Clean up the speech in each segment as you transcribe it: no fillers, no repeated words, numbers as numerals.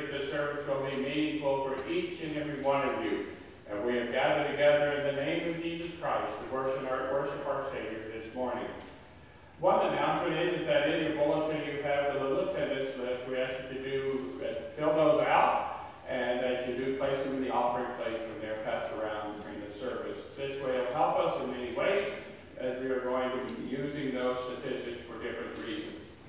that this service will be meaningful for each and every one of you. And we have gathered together in the name of Jesus Christ to worship our Savior this morning. One announcement is that in your bulletin you have the little attendance list. We ask you to fill those out, and that you do place them in the offering plate when they're passed around during the service. This way will help us in many ways, as we are going to be using those statistics for different reasons.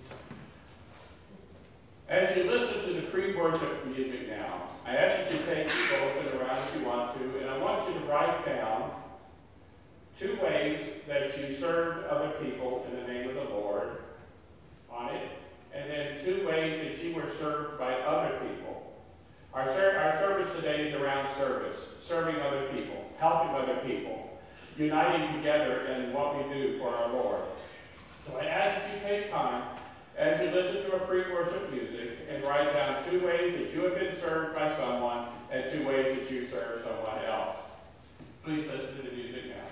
As you listen to the pre-worship music now, I ask you to take your bulletin around if you want to, and I want you to write down 2 ways that you served other people in the name of the Lord on it, and then 2 ways that you were served by other people. Our service today is around service, serving other people, helping other people, uniting together in what we do for our Lord. So I ask that you take time as you listen to our pre-worship music and write down 2 ways that you have been served by someone and 2 ways that you serve someone else. Please listen to the music now.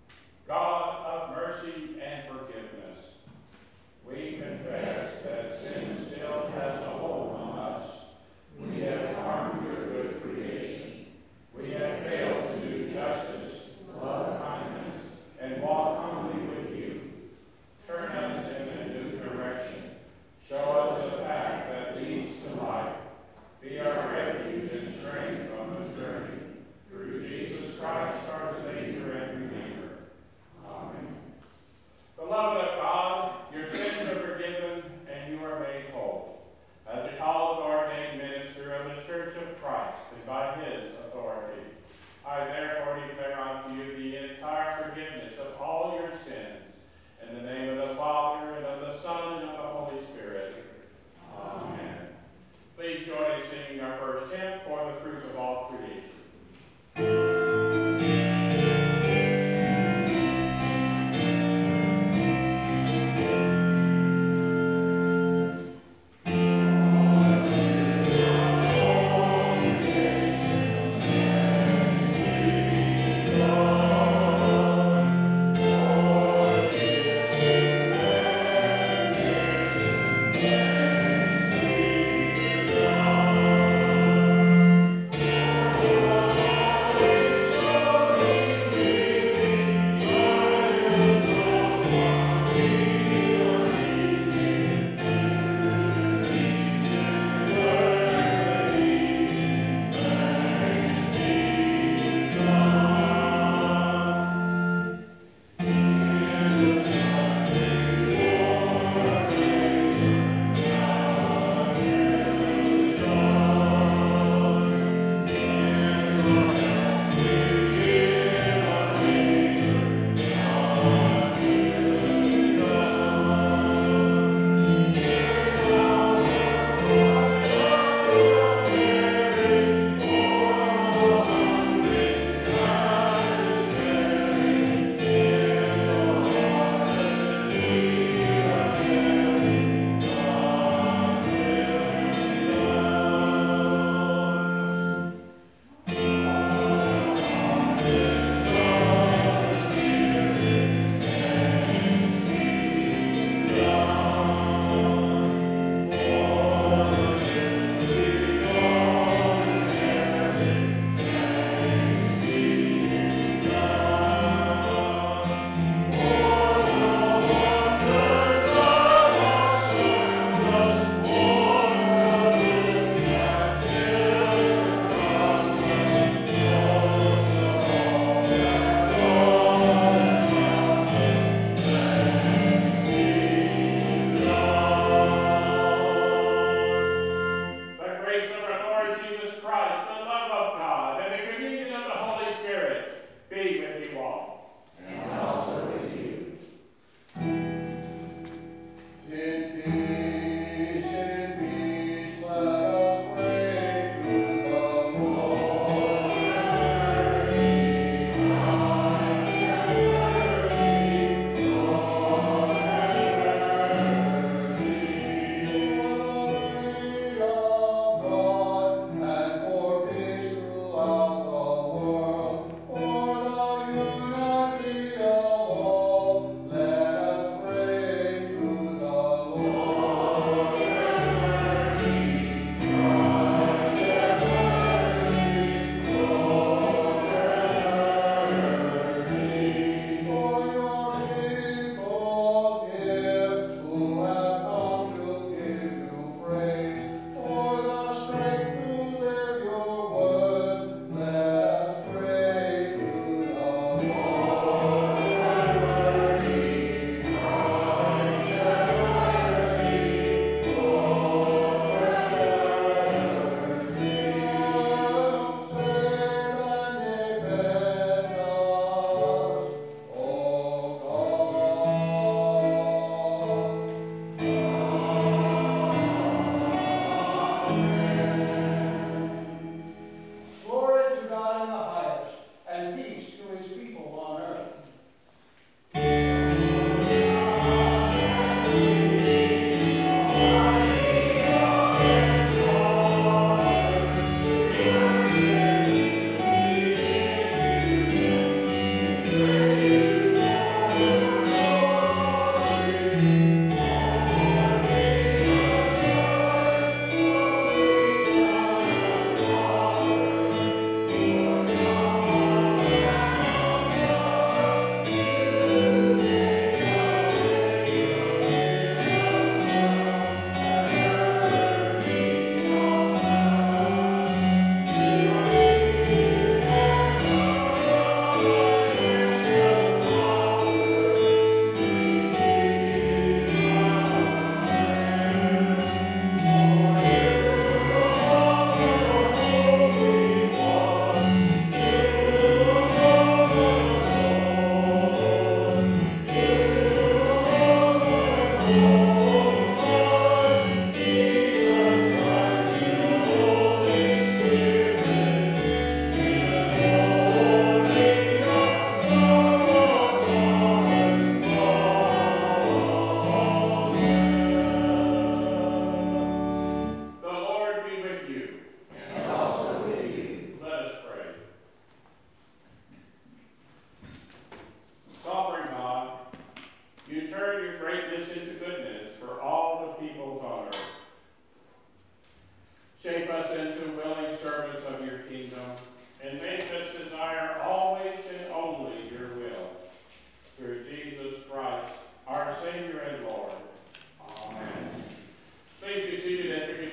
God of mercy and forgiveness, we confess that sin singing our first hymn for the fruit of all creation.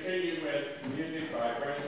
continue with music by Salinas.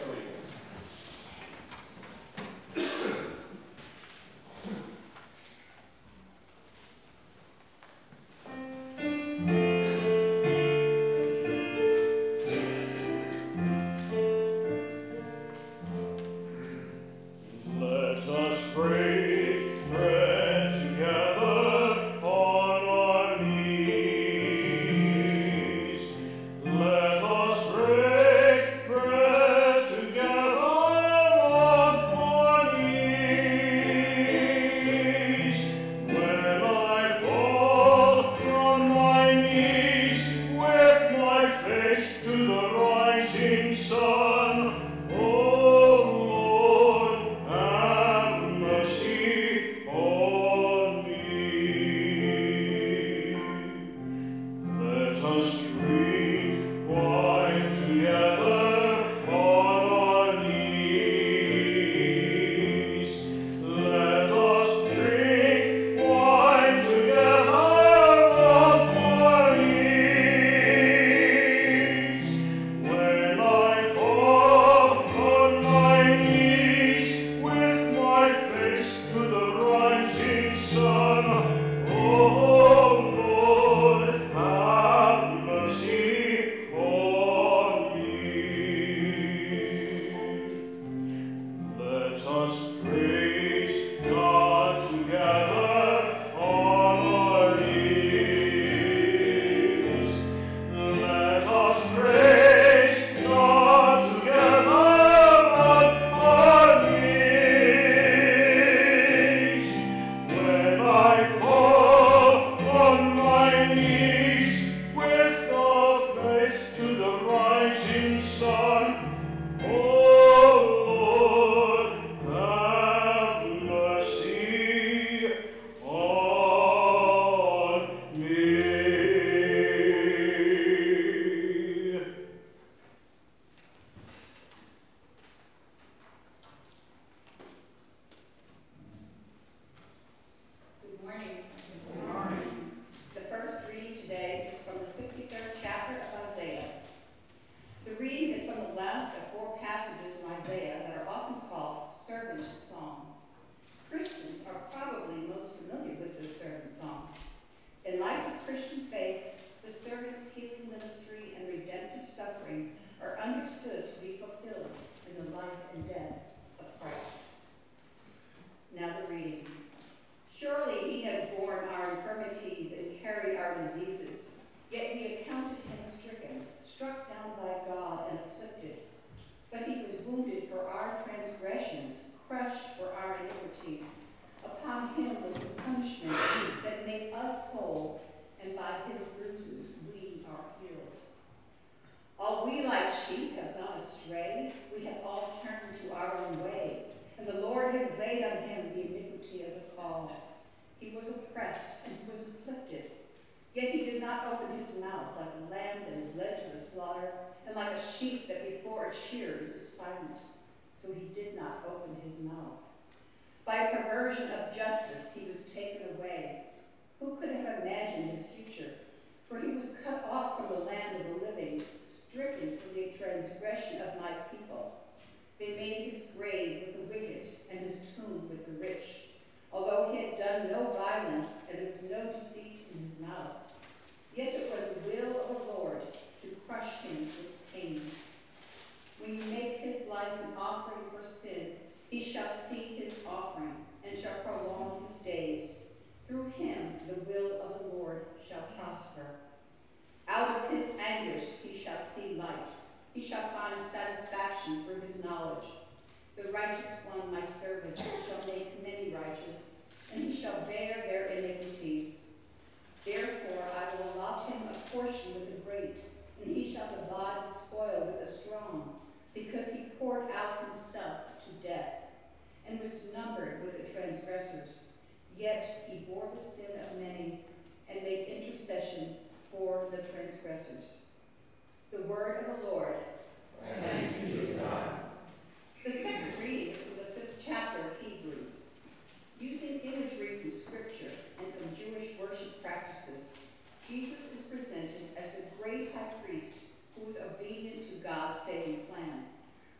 Jesus is presented as the great high priest who was obedient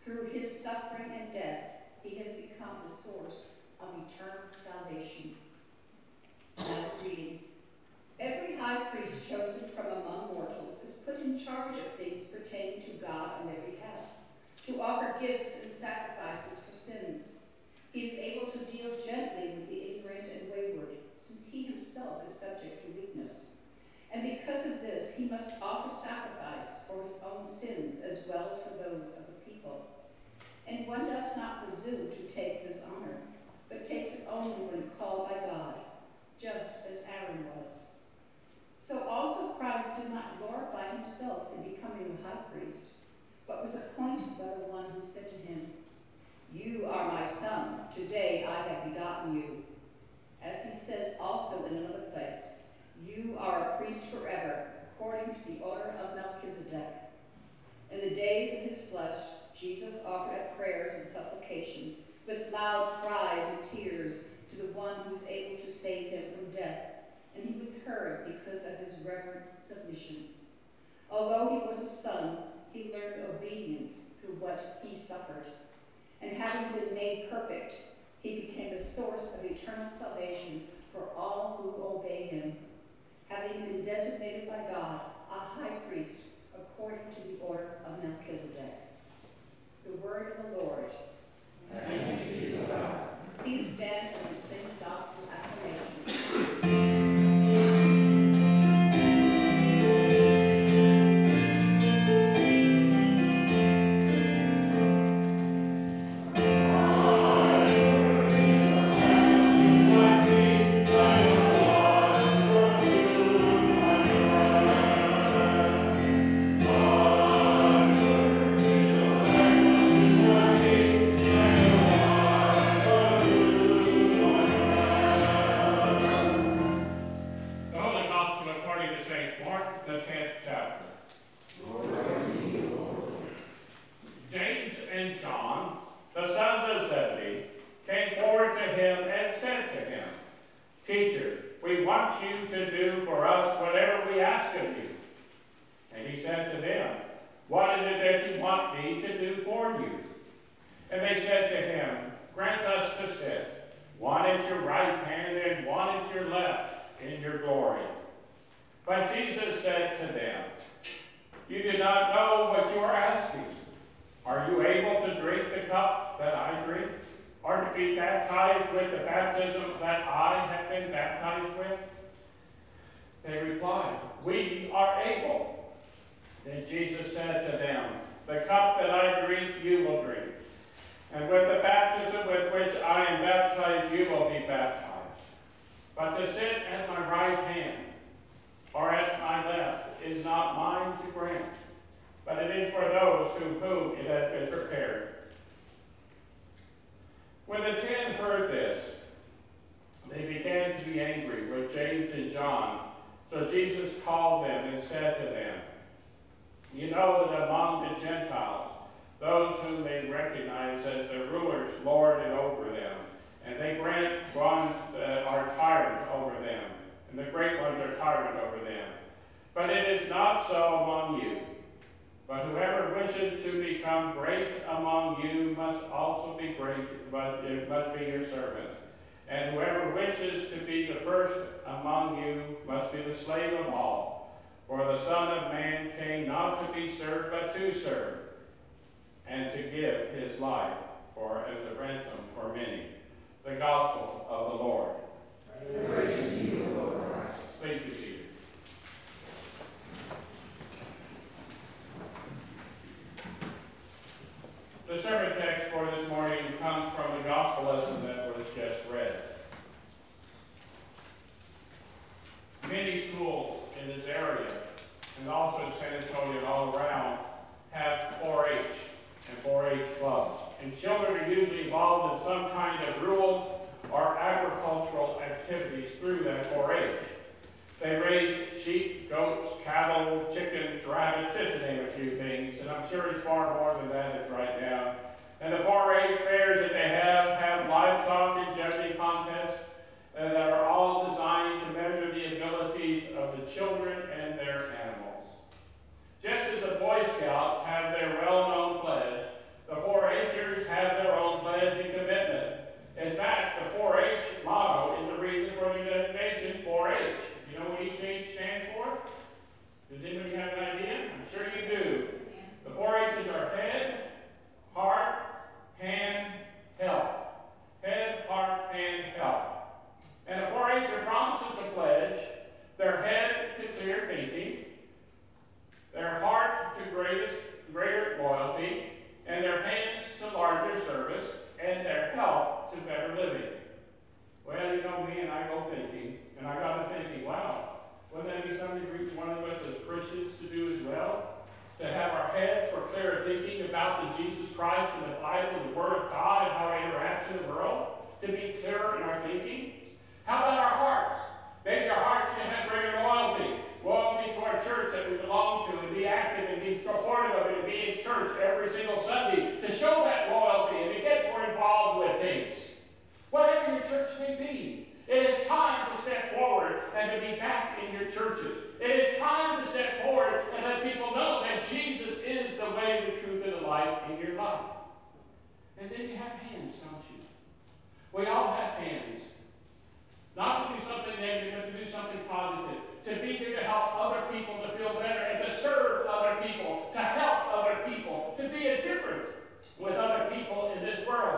Through his suffering and death, he has become the source of eternal salvation. Now reading. Every high priest chosen from among mortals is put in charge of things pertaining to God on their behalf, to offer gifts and sacrifices for sins. He is able to deal gently with the ignorant and wayward, since he himself is subject to weakness. And because of this, he must offer sacrifice for his own sins as well as for those of the people. And one does not presume to take this honor, but takes it only when called by God, just as Aaron was. So also Christ did not glorify himself in becoming a high priest, but was appointed by the one who said to him, "You are my son, today I have begotten you." As he says also in another place, "You are a priest forever, according to the order of Melchizedek." In the days of his flesh, Jesus offered up prayers and supplications with loud cries and tears to the one who was able to save him from death, and he was heard because of his reverent submission. Although he was a son, he learned obedience through what he suffered. And having been made perfect, he became the source of eternal salvation for all who obey him, having been designated by God a high priest according to the order of Melchizedek. The word of the Lord. Thanks be to God. Please stand as we sing gospel acclamation. The sermon text for this morning comes from the gospel lesson that was just read. Many schools in this area, and also in San Antonio and all around, have 4-H and 4-H clubs. And children are usually involved in some kind of rural or agricultural activities through that 4-H. They raise sheep, goats, cattle, chickens, rabbits, just to name a few things, and I'm sure it's far more than that is right now. And the 4-H fairs that they have livestock and judging contests that are all designed to measure the abilities of the children and their animals. Just as the Boy Scouts have their well-known pledge, the 4 greater loyalty, and their hands to larger service, and their health to better living. Well, you know me, and I go thinking, and I got to thinking, wow, wouldn't that be something for each one of us as Christians to do as well? To have our heads for clearer thinking about the Jesus Christ and the Bible, the Word of God, and how it interacts in the world? To be clearer in our thinking? How about our hearts? Maybe our hearts can have greater loyalty. Loyalty to our church that we belong to, and be active and be supportive of it, and be in church every single Sunday to show that loyalty and to get more involved with things. Whatever your church may be, it is time to step forward and to be back in your churches. It is time to step forward and let people know that Jesus is the way, the truth, and the life in your life. And then you have hands, don't you? We all have hands. Not to do something negative, but to do something positive. To be here to help other people to feel better and to serve other people, to help other people, to be a difference with other people in this world.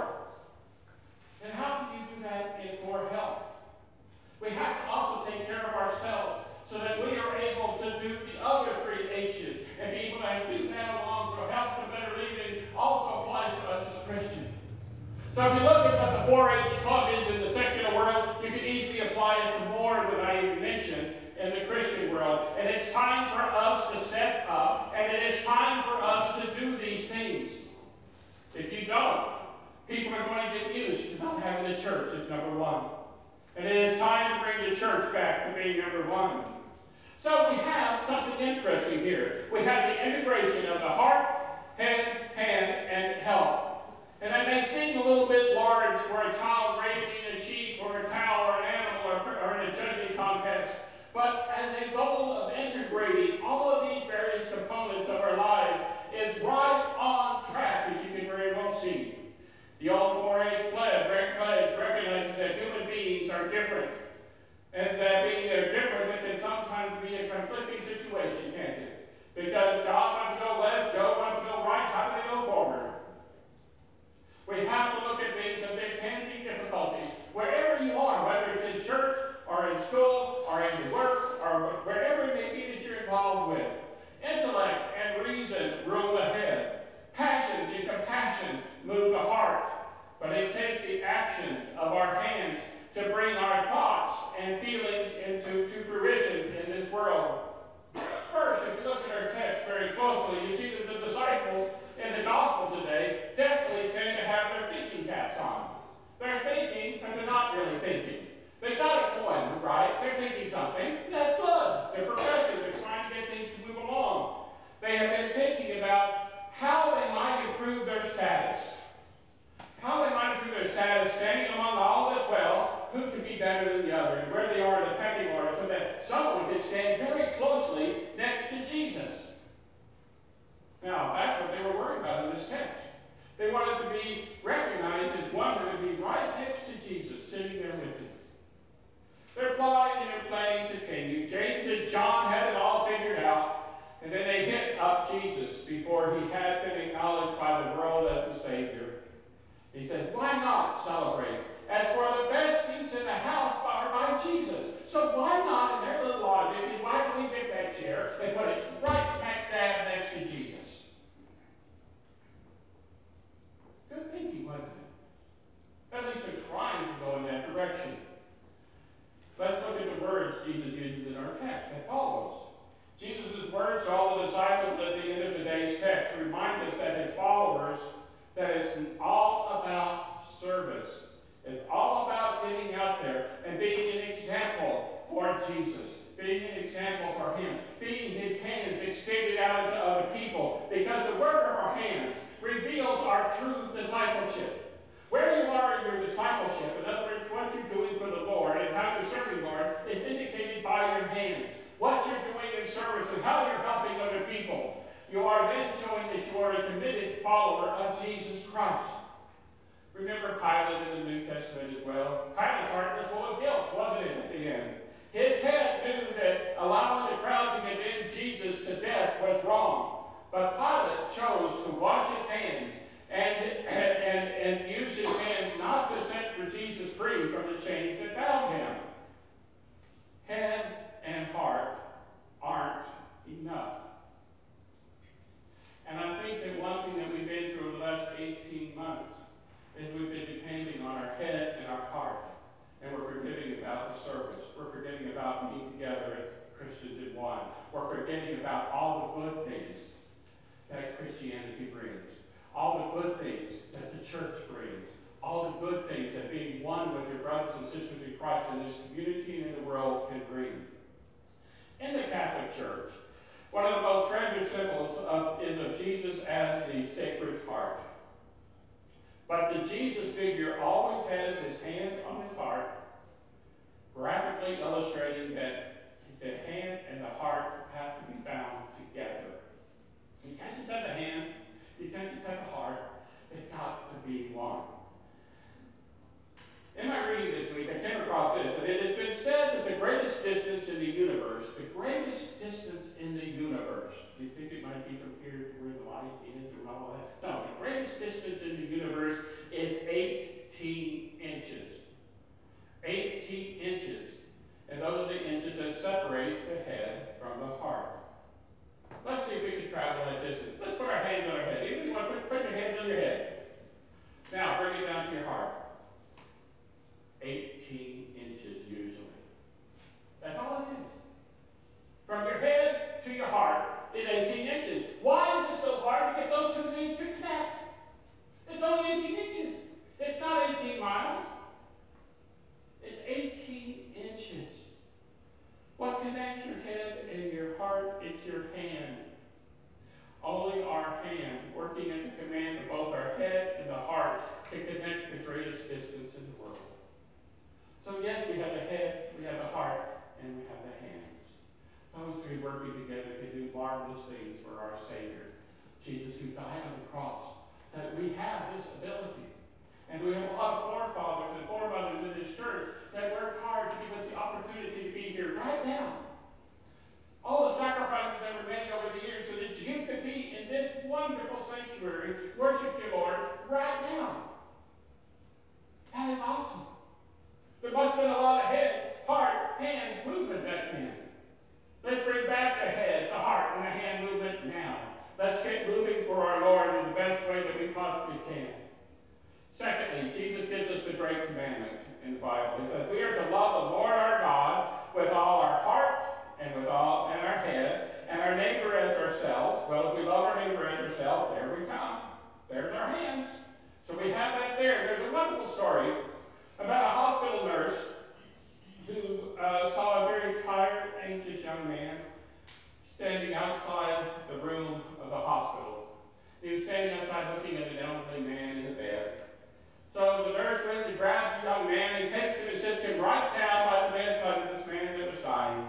And how can you do that in poor health? We have to also take care of ourselves so that we are able to do the other 3 H's and be able to do that along. So health to better living also applies to us as Christians. So if you look at what the 4-H club is in the secular world, you can easily apply it to more than I even mentioned in the Christian world. And it's time for us to step up, and it is time for us to do these things. If you don't, people are going to get used to not having a church as number one. And it is time to bring the church back to being number one. So we have something interesting here. We have the integration of the heart, head, hand, and health. And that may seem a little bit large for a child raising a sheep or a cow or an animal or in a judging contest. But as a goal of integrating all of these various components of our lives is right on track, as you can very well see. The old 4-H pledge recognizes that human beings are different. And that being they're different, it can sometimes be a conflicting situation, can't it? Because John wants to go left, Joe wants to go right, how do they go forward? We have to look at things, and there can be difficulties. Wherever you are, whether it's in church, or in school, or in your work, or wherever it may be that you're involved with. Intellect and reason rule the head. Passions and compassion move the heart. But it takes the actions of our hands to bring our thoughts and feelings into fruition in this world. First, if you look at our text very closely, you see that the disciples in the gospel today definitely tend to have their thinking caps on. They're thinking, but they're not really thinking. They've got it going, right? They're thinking something. That's good. They're progressive. They're trying to get things to move along. They have been thinking about how they might improve their status. How they might improve their status standing among all the 12, who could be better than the other, and where they are in the pecking order, so that someone could stand very closely next to Jesus. Now, that's what they were worried about in this text. They wanted to be recognized as one who would be right next to Jesus, sitting there with him. Their plotting and their planning continued. James and John had it all figured out, and then they hit up Jesus before he had been acknowledged by the world as the Savior. He says, why not celebrate? As for the best seats in the house are by Jesus. So why not, in their little logic, why don't we get that chair and put it right smack dab next to Jesus? Good thinking, wasn't it? At least they're trying to go in that direction. Let's look at the words Jesus uses in our text that follows. Jesus' words to all the disciples at the end of today's text remind us that his followers, that it's all about service. It's all about getting out there and being an example for Jesus, being an example for him, being his hands extended out into other people, because the work of our hands reveals our true discipleship. Where you are in your discipleship, in other words, what you're doing for the Lord and how you're serving the Lord, is indicated by your hands. What you're doing in service and how you're helping other people. You are then showing that you are a committed follower of Jesus Christ. Remember Pilate in the New Testament as well? Pilate's heart was full of guilt, wasn't it, at the end? His head knew that allowing the crowd to condemn Jesus to death was wrong. But Pilate chose to wash his hands and use his hands not to set for Jesus free from the chains that bound him. Head and heart aren't enough. And I think church brings, all the good things that being one with your brothers and sisters in Christ in this community and in the world can bring. In the Catholic Church, one of the most treasured symbols is of Jesus as the Sacred Heart. But the Jesus figure always has his hand on his heart, graphically illustrating that the hand and the heart have to be bound together. You can't just have the hand, you can't just have the heart, they've got to be one. In my reading this week, I came across this, and it has been said that the greatest distance in the universe, do you think it might be from here to where the light is or all that? No, the greatest distance in the universe is 18 inches. 18 inches. And those are the inches that separate the head from the heart. Let's see if we can travel that distance. Let's put our hands on our head. Even if you want to put your hands on your head. Now, bring it down to your heart. 18 inches usually. That's all it is. From your head to your heart is 18 inches. Why is it so hard to get those two things to connect? It's only 18 inches. It's not 18 miles. It's 18 inches. What connects your head and your heart? It's your hand. Only our hand, working at the command of both our head and the heart, can connect the greatest distance in the world. So yes, we have the head, we have the heart, and we have the hands. Those three working together can do marvelous things for our Savior, Jesus, who died on the cross, so that we have this ability. And we have a lot of forefathers and foremothers in this church that worked hard to give us the opportunity to be here right now. All the sacrifices that were made over the years so that you could be in this wonderful sanctuary, worship your Lord right now. That is awesome. There must have been a lot of head, heart, hands movement back then. Let's bring back the head, the heart, and the hand movement now. Let's get moving for our Lord in the best way that we possibly can. Secondly, Jesus gives us the great commandment in the Bible. He says we are to love the Lord our God with all our heart and with all and our head, and our neighbor as ourselves. Well, if we love our neighbor as ourselves, there we come. There's our hands. So we have that there. There's a wonderful story about a hospital nurse who saw a very tired, anxious young man standing outside the room of the hospital. He was standing outside looking at an elderly man in the bed. So the nurse went and grabs the young man and takes him and sits him right down by the bedside of this man that was dying.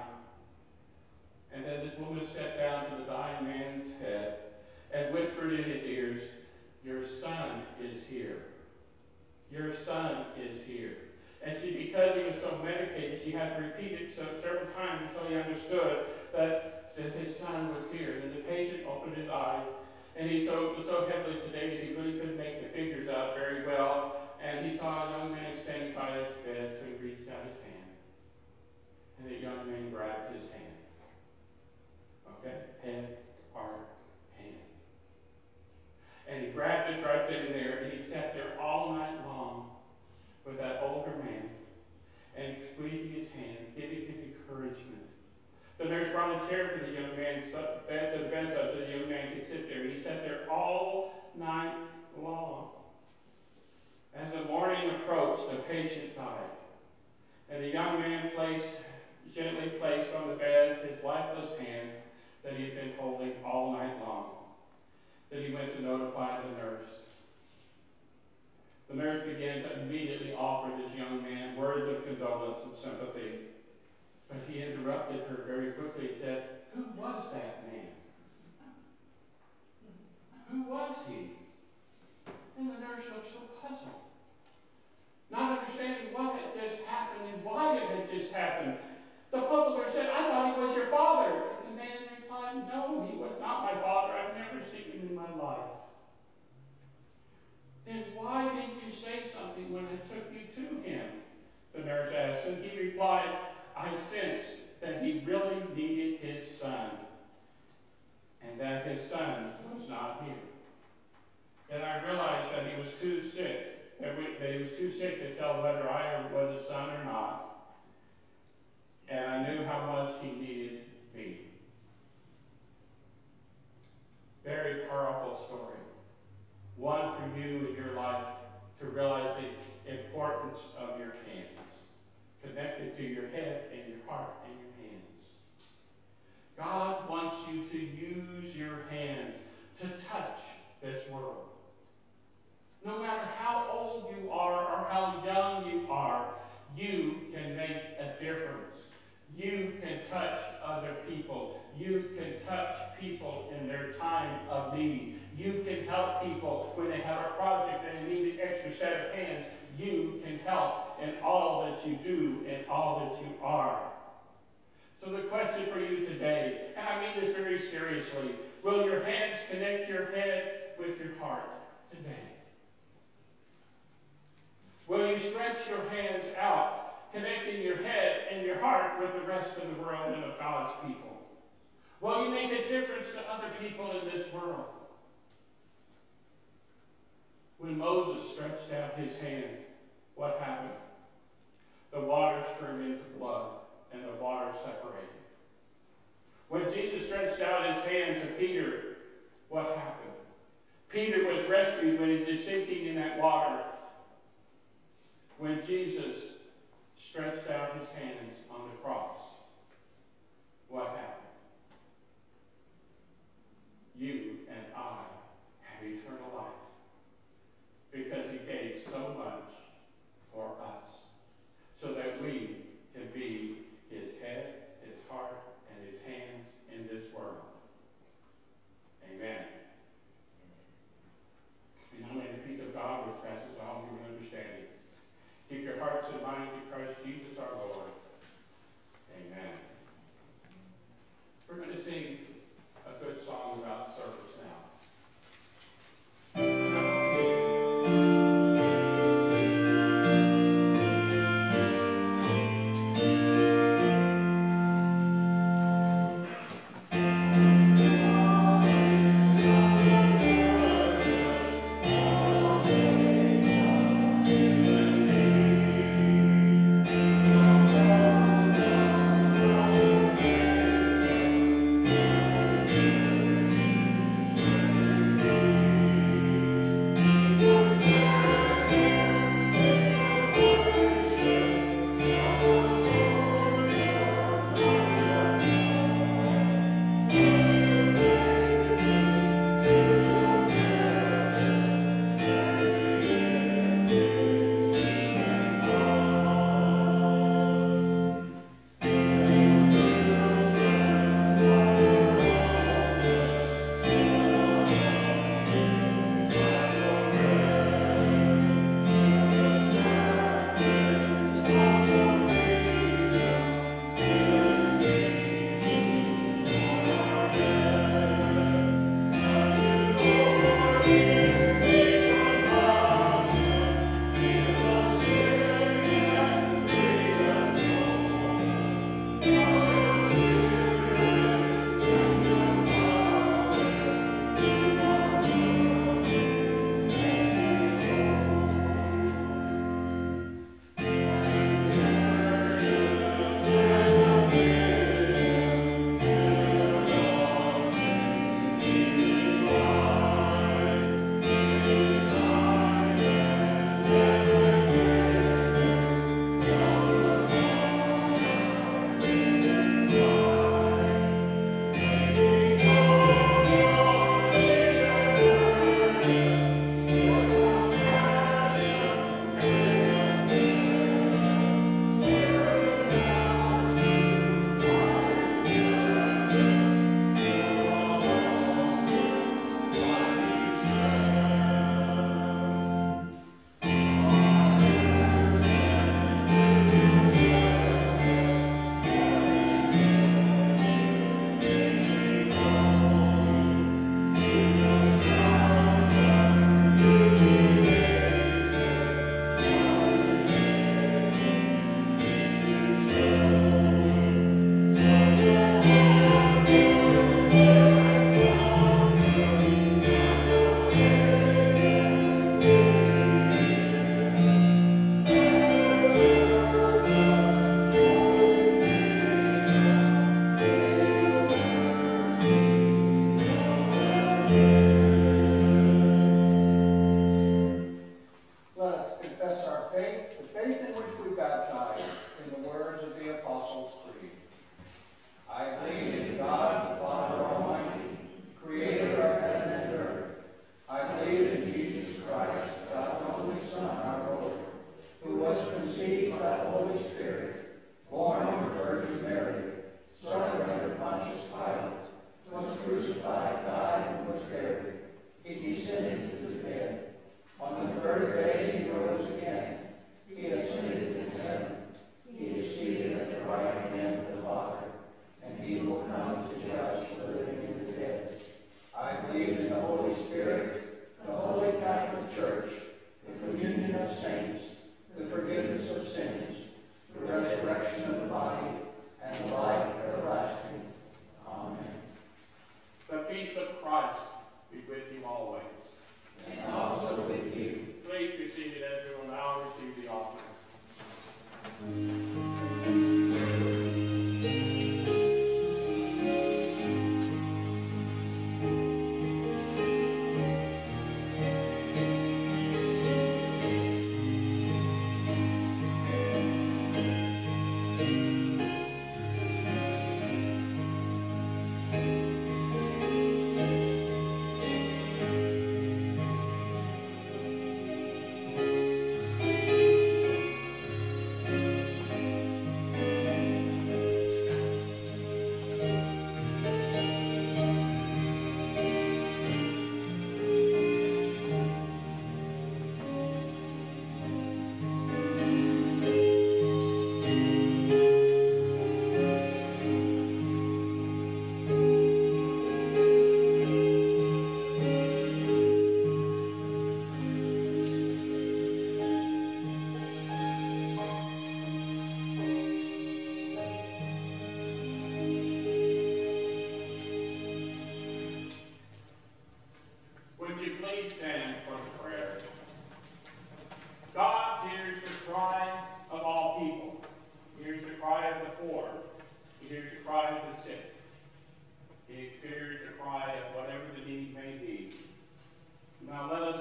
And then this woman stepped down to the dying man's head and whispered in his ears, "Your son is here. Your son is here." And because he was so medicated, she had to repeat it several times until he understood that his son was here. And the patient opened his eyes, and he was so heavily sedated he really couldn't make the figures out very well. And he saw a young man standing by his bed, so he reached out his hand. And the young man grabbed his hand. Okay? Head, heart, hand. And he grabbed it right then and there, and he sat there all night long with that older man and squeezing his hand, giving him encouragement. The nurse brought a chair to the young man's bed, to the bedside, so the young man could sit there. And he sat there all night long. As the morning approached, the patient died. And the young man gently placed on the bed his lifeless hand that he had been holding all night long. Then he went to notify the nurse. The nurse began to immediately offer this young man words of condolence and sympathy. But he interrupted her very quickly and said, "Who was that man? Who was he?" And the nurse looked so puzzled, not understanding what had just happened and why it had just happened. The puzzled nurse said, "I thought he was your father." And the man replied, "No, he was not my father. I've never seen him in my life." "Then why didn't you say something when I took you to him?" the nurse asked. And he replied, "I sensed that he really needed his son, and that his son was not here. Then I realized that he was too sick, that he was too sick to tell whether I was his son or not. And I knew how much he needed me." Very powerful story. One for you in your life to realize the importance of your hands, connected to your head and your heart and your hands. God wants you to use your hands to touch this world. No matter how old you are or how young you are, you can make a difference. You can touch other people. You can touch people in their time of need. You can help people when they have a project and they need an extra set of hands. You can help in all that you do and all that you are. So the question for you today, and I mean this very seriously, will your hands connect your head with your heart today? Will you stretch your hands out, connecting your head and your heart with the rest of the world and of God's people? Will you make a difference to other people in this world? When Moses stretched out his hand, what happened? The waters turned into blood, and the waters separated. When Jesus stretched out his hand to Peter, what happened? Peter was rescued when he was sinking in that water. When Jesus stretched out his hands on the cross, what happened? You and I have eternal life because he gave so much for us so that we can be his head, his heart, and his hands in this world. Amen. And now may the peace of God, which passes all human understanding, keep your hearts and minds in Christ Jesus our Lord. Amen. We're going to sing a good song about service.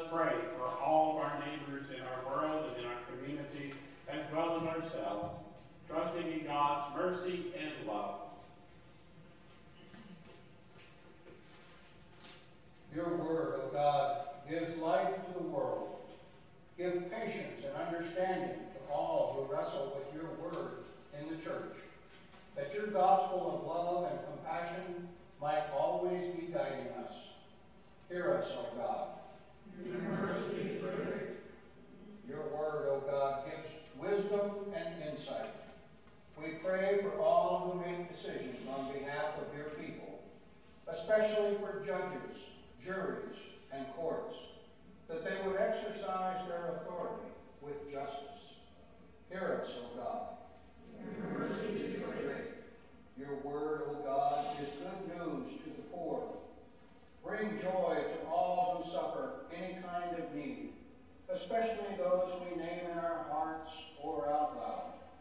pray for all of our neighbors in our world and in our community, as well as ourselves, trusting in God's mercy and love. Your word, O God, gives life to the world. Give patience and understanding to all who wrestle with your word in the church, that your gospel of love and compassion might always be guiding us. Hear us, O God. Your mercy is great. Your word, O God, gives wisdom and insight. We pray for all who make decisions on behalf of your people, especially for judges, juries, and courts, that they would exercise their authority with justice. Hear us, O God. Your mercy is great. Your word, O God, is good news to the poor. Bring joy to all who suffer any kind of need, especially those we name in our hearts or out loud.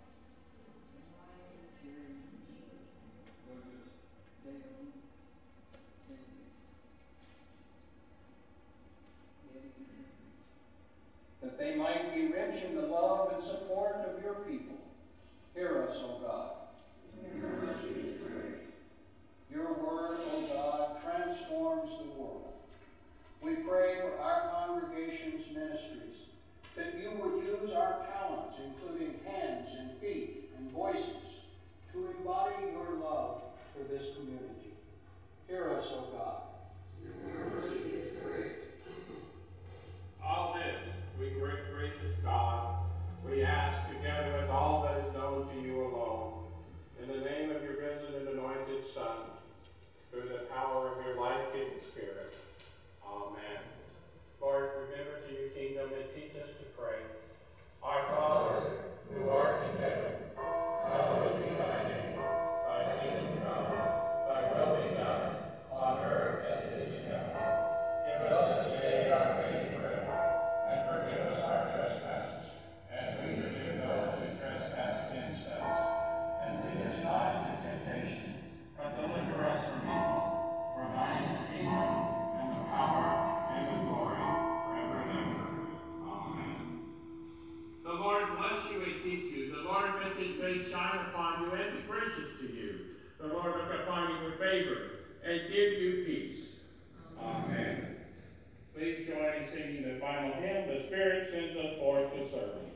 That they might be rich in the love and support of your people. Hear us, O God. Your mercy is great. Your word, O God, transforms the world. We pray for our congregation's ministries, that you would use our talents, including hands and feet and voices, to embody your love for this community. Hear us, O God. Your mercy is great. All this, we great gracious God, we ask together with all that is known to you alone, in the name of your risen and anointed Son, through the power of your life-giving Spirit. Amen. Lord, remember to your kingdom and teach us to pray. Our Father, who art in heaven, hallowed be thy name. Thy kingdom come, thy will be done, on earth as it is in heaven. Give us this day our daily bread, and forgive us our trespasses, as we forgive those who trespass against us. And lead us not into temptation, but deliver us from evil. For thine is the kingdom, and the power, and the glory, forever and ever. Amen. The Lord bless you and keep you. The Lord make his face shine upon you and be gracious to you. The Lord look upon you with favor and give you peace. Amen. Please join in singing the final hymn, The Spirit Sends Us Forth to Serve.